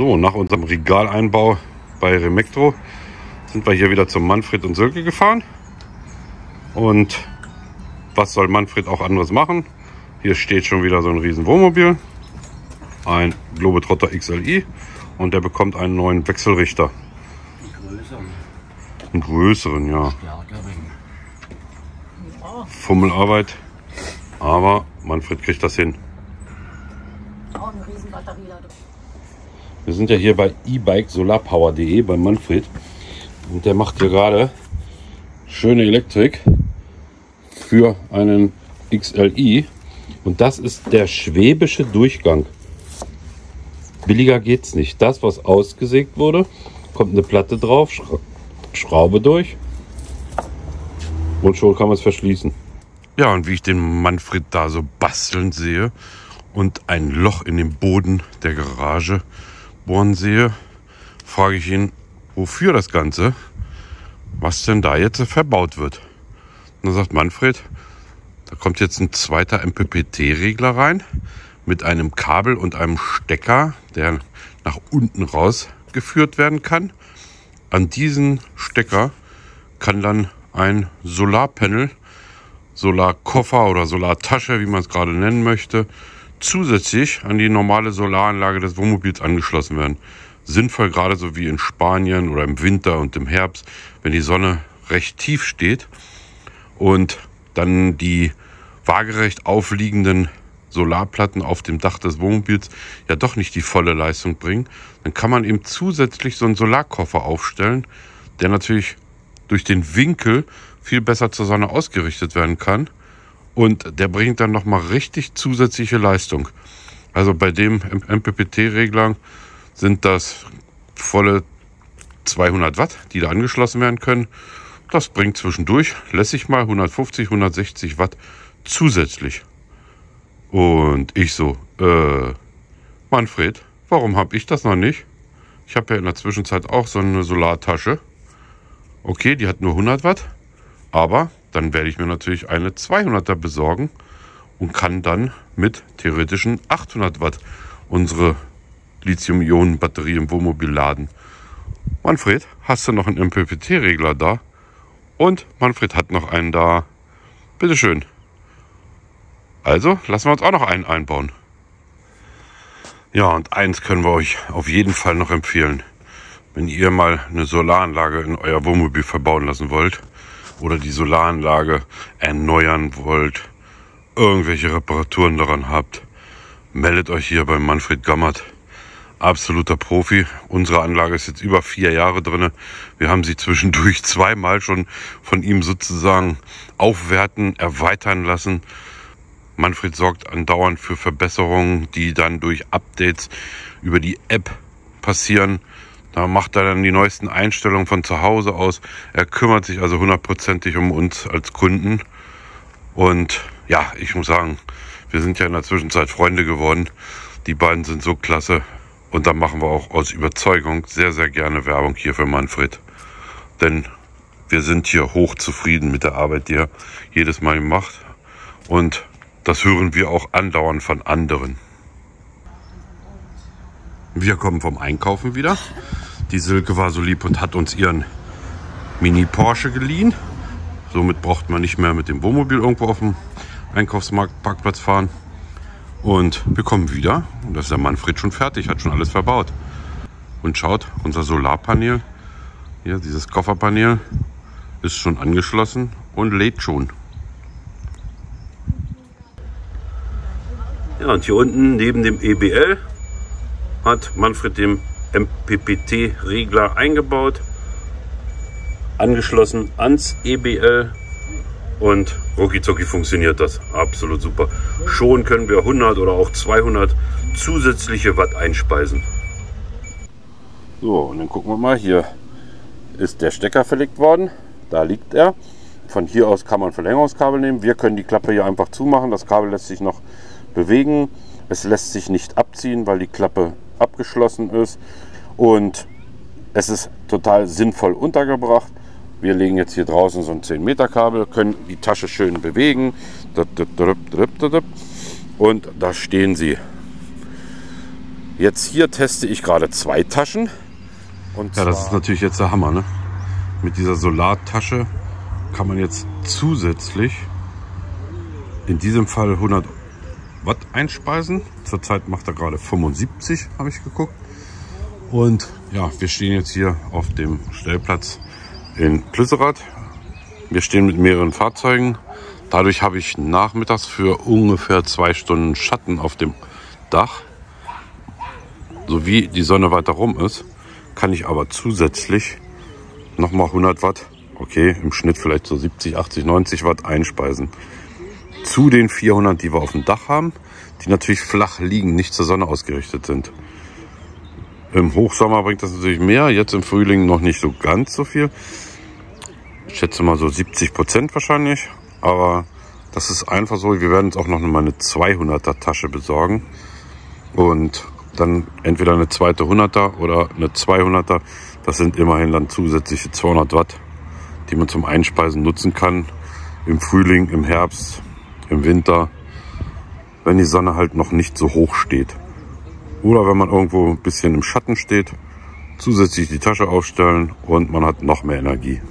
So, nach unserem Regaleinbau bei Remektro sind wir hier wieder zum Manfred und Sölke gefahren. Und was soll Manfred auch anderes machen? Hier steht schon wieder so ein riesen Wohnmobil, ein Globetrotter XLI, und der bekommt einen neuen Wechselrichter. Einen größeren, ja. Fummelarbeit, aber Manfred kriegt das hin. Wir sind ja hier bei e-bike-solarpower.de bei Manfred und der macht hier gerade schöne Elektrik für einen XLI und das ist der schwäbische Durchgang. Billiger geht's nicht. Das, was ausgesägt wurde, kommt eine Platte drauf, Schraube durch und schon kann man es verschließen. Ja, und wie ich den Manfred da so basteln sehe und ein Loch in den Boden der Garage bohren sehe, frage ich ihn, wofür das Ganze, was denn da jetzt verbaut wird. Und dann sagt Manfred, da kommt jetzt ein zweiter MPPT-Regler rein mit einem Kabel und einem Stecker, der nach unten rausgeführt werden kann. An diesen Stecker kann dann ein Solarpanel, Solarkoffer oder Solartasche, wie man es gerade nennen möchte, zusätzlich an die normale Solaranlage des Wohnmobils angeschlossen werden. Sinnvoll gerade so wie in Spanien oder im Winter und im Herbst, wenn die Sonne recht tief steht und dann die waagerecht aufliegenden Solarplatten auf dem Dach des Wohnmobils ja doch nicht die volle Leistung bringen, dann kann man eben zusätzlich so einen Solarkoffer aufstellen, der natürlich durch den Winkel viel besser zur Sonne ausgerichtet werden kann. Und der bringt dann nochmal richtig zusätzliche Leistung. Also bei dem MPPT-Regler sind das volle 200 Watt, die da angeschlossen werden können. Das bringt zwischendurch lässig mal 150, 160 Watt zusätzlich. Und ich so, Manfred, warum habe ich das noch nicht? Ich habe ja in der Zwischenzeit auch so eine Solartasche. Okay, die hat nur 100 Watt, aber dann werde ich mir natürlich eine 200er besorgen und kann dann mit theoretischen 800 Watt unsere Lithium-Ionen-Batterie im Wohnmobil laden. Manfred, hast du noch einen MPPT-Regler da? Und Manfred hat noch einen da. Bitteschön. Also lassen wir uns auch noch einen einbauen. Ja, und eins können wir euch auf jeden Fall noch empfehlen. Wenn ihr mal eine Solaranlage in euer Wohnmobil verbauen lassen wollt, oder die Solaranlage erneuern wollt, irgendwelche Reparaturen daran habt, meldet euch hier beim Manfred Gammert. Absoluter Profi. Unsere Anlage ist jetzt über 4 Jahre drin. Wir haben sie zwischendurch zweimal schon von ihm sozusagen aufwerten, erweitern lassen. Manfred sorgt andauernd für Verbesserungen, die dann durch Updates über die App passieren. Da macht er dann die neuesten Einstellungen von zu Hause aus. Er kümmert sich also 100%ig um uns als Kunden. Und ja, ich muss sagen, wir sind ja in der Zwischenzeit Freunde geworden. Die beiden sind so klasse. Und da machen wir auch aus Überzeugung sehr, sehr gerne Werbung hier für Manfred. Denn wir sind hier hochzufrieden mit der Arbeit, die er jedes Mal macht. Und das hören wir auch andauernd von anderen. Wir kommen vom Einkaufen wieder. Die Silke war so lieb und hat uns ihren Mini Porsche geliehen. Somit braucht man nicht mehr mit dem Wohnmobil irgendwo auf dem Einkaufsmarktparkplatz fahren. Und wir kommen wieder. Und da ist der Manfred schon fertig, hat schon alles verbaut. Und schaut, unser Solarpanel, hier dieses Kofferpanel, ist schon angeschlossen und lädt schon. Ja, und hier unten neben dem EBL hat Manfred den MPPT-Regler eingebaut, angeschlossen ans EBL und rucki-zucki funktioniert das. Absolut super. Schon können wir 100 oder auch 200 zusätzliche Watt einspeisen. So, und dann gucken wir mal, hier ist der Stecker verlegt worden. Da liegt er. Von hier aus kann man Verlängerungskabel nehmen. Wir können die Klappe hier einfach zumachen. Das Kabel lässt sich noch bewegen. Es lässt sich nicht abziehen, weil die Klappe abgeschlossen ist. Und es ist total sinnvoll untergebracht. Wir legen jetzt hier draußen so ein 10 Meter Kabel, können die Tasche schön bewegen. Und da stehen sie. Jetzt hier teste ich gerade 2 Taschen. Und ja, das ist natürlich jetzt der Hammer, ne? Mit dieser Solartasche kann man jetzt zusätzlich in diesem Fall 100 Watt einspeisen. Zurzeit macht er gerade 75, habe ich geguckt. Und ja, wir stehen jetzt hier auf dem Stellplatz in Plüsserath. Wir stehen mit mehreren Fahrzeugen. Dadurch habe ich nachmittags für ungefähr 2 Stunden Schatten auf dem Dach. Sowie die Sonne weiter rum ist, kann ich aber zusätzlich nochmal 100 Watt, okay, im Schnitt vielleicht so 70, 80, 90 Watt einspeisen. Zu den 400, die wir auf dem Dach haben, die natürlich flach liegen, nicht zur Sonne ausgerichtet sind. Im Hochsommer bringt das natürlich mehr, jetzt im Frühling noch nicht so ganz so viel. Ich schätze mal so 70% wahrscheinlich, aber das ist einfach so. Wir werden uns auch noch mal eine 200er Tasche besorgen und dann entweder eine zweite 100er oder eine 200er. Das sind immerhin dann zusätzliche 200 Watt, die man zum Einspeisen nutzen kann. Im Frühling, im Herbst, im Winter, wenn die Sonne halt noch nicht so hoch steht. Oder wenn man irgendwo ein bisschen im Schatten steht, zusätzlich die Tasche aufstellen und man hat noch mehr Energie.